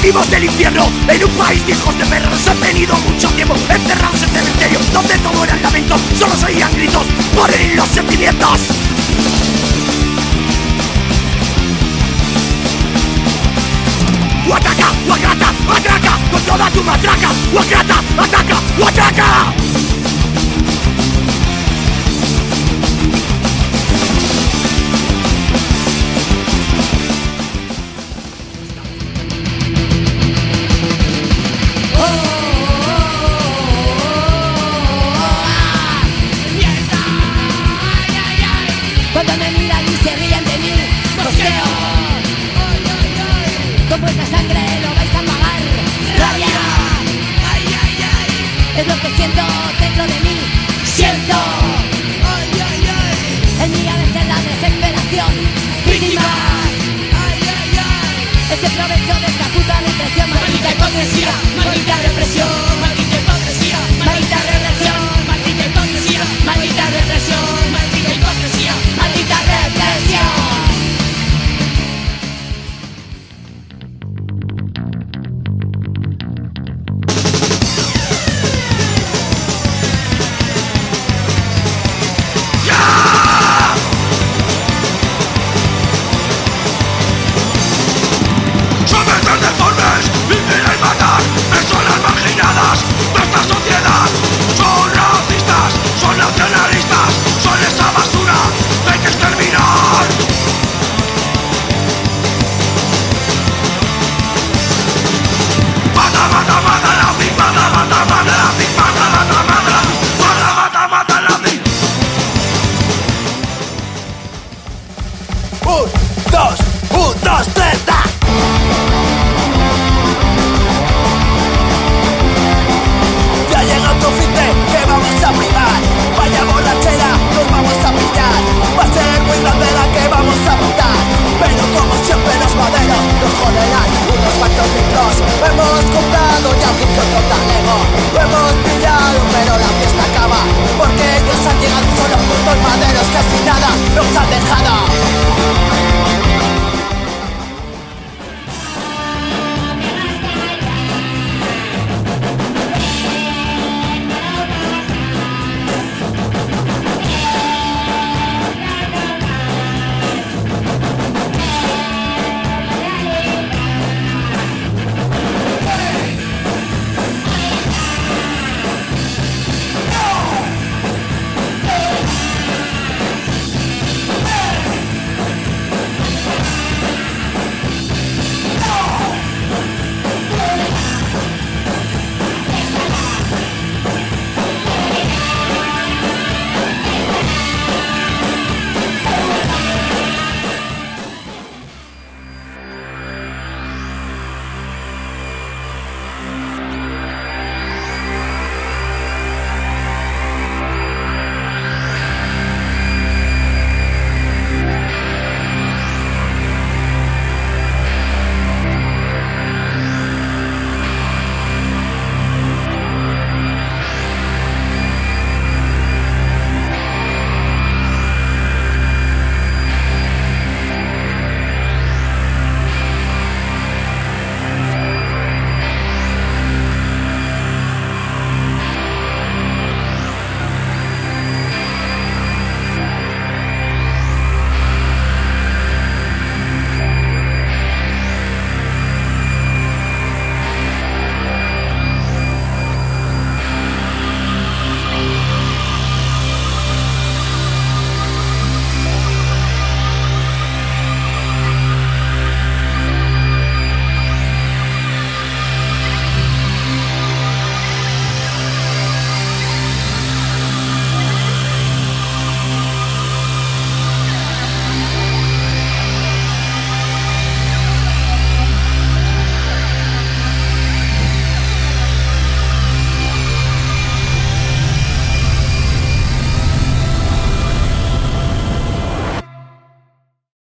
Venimos del infierno, en un país de hijos de perra. Nos han tenido mucho tiempo encerrados en cementerios, donde todo eran lamentos, solo se oían gritos por herir los sentimientos. ¡Ataca! ¡Atraka! ¡Atraca! ¡Con toda tu matraca! ¡Atraka! ¡Ataca! ¡Atraca! Cuando me miran y se ríen de mí, mosqueo. Con vuestra sangre lo vais a pagar. Rabia, es lo que siento dentro de mí. Siento en mí a veces la desesperación. Víctimas, ese provecho de esta puta represión. Maldita hipocresía, maldita represión. Maldita hipocresía, maldita represión. Maldita hipocresía, maldita represión. Maldita hipocresía, maldita represión. Un, dos, tres, ¡da! Ya llega otro fin de que vamos a privar. Vaya borrachera, nos vamos a pillar. Va a ser muy grande la que vamos a montar, pero como siempre los maderos nos joderán unos cuantos litros. Hemos comprado ya un kit con talego. Lo hemos pillado pero la fiesta acaba, porque ellos han llegado y son los putos maderos que sin nada nos han dejado.